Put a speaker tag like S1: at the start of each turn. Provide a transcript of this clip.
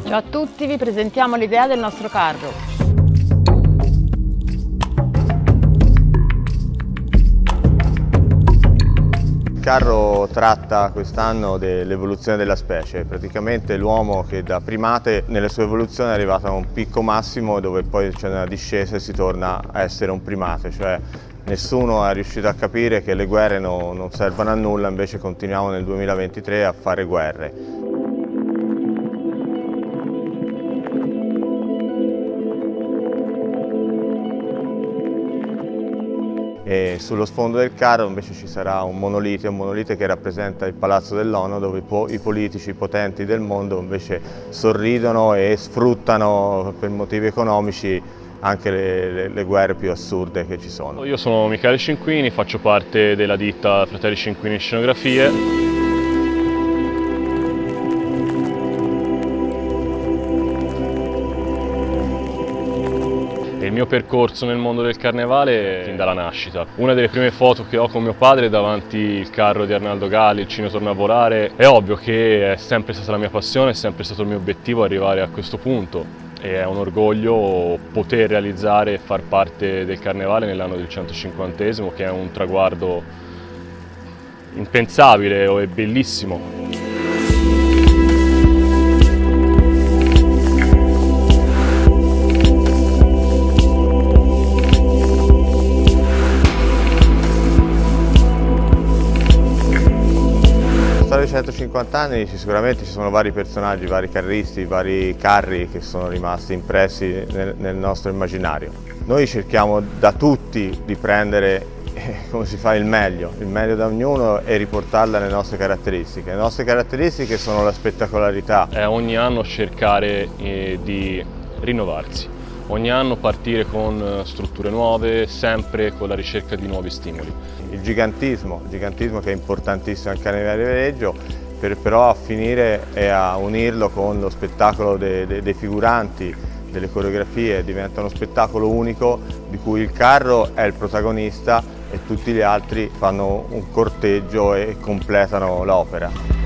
S1: Ciao a tutti, vi presentiamo l'idea del nostro carro.
S2: Il carro tratta quest'anno dell'evoluzione della specie, praticamente l'uomo che da primate nella sua evoluzione è arrivato a un picco massimo dove poi c'è una discesa e si torna a essere un primate, cioè nessuno è riuscito a capire che le guerre non servono a nulla, invece continuiamo nel 2023 a fare guerre. E sullo sfondo del carro invece ci sarà un monolite che rappresenta il palazzo dell'ONU, dove i politici potenti del mondo invece sorridono e sfruttano per motivi economici anche le guerre più assurde che ci sono.
S3: Io sono Michele Cinquini, faccio parte della ditta Fratelli Cinquini Scenografie. Il mio percorso nel mondo del carnevale fin dalla nascita. Una delle prime foto che ho con mio padre è davanti il carro di Arnaldo Galli, il Cino torna a volare. È ovvio che è sempre stata la mia passione, è sempre stato il mio obiettivo arrivare a questo punto. E è un orgoglio poter realizzare e far parte del carnevale nell'anno del 150esimo, che è un traguardo impensabile e bellissimo.
S2: Nella storia dei 150 anni sicuramente ci sono vari personaggi, vari carristi, vari carri che sono rimasti impressi nel nostro immaginario. Noi cerchiamo da tutti di prendere, come si fa, il meglio da ognuno e riportarla nelle nostre caratteristiche. Le nostre caratteristiche sono la spettacolarità.
S3: È ogni anno cercare di rinnovarsi. Ogni anno partire con strutture nuove, sempre con la ricerca di nuovi stimoli.
S2: Il gigantismo che è importantissimo al Carnevale di Viareggio, però a finire e a unirlo con lo spettacolo dei figuranti, delle coreografie, diventa uno spettacolo unico di cui il carro è il protagonista e tutti gli altri fanno un corteggio e completano l'opera.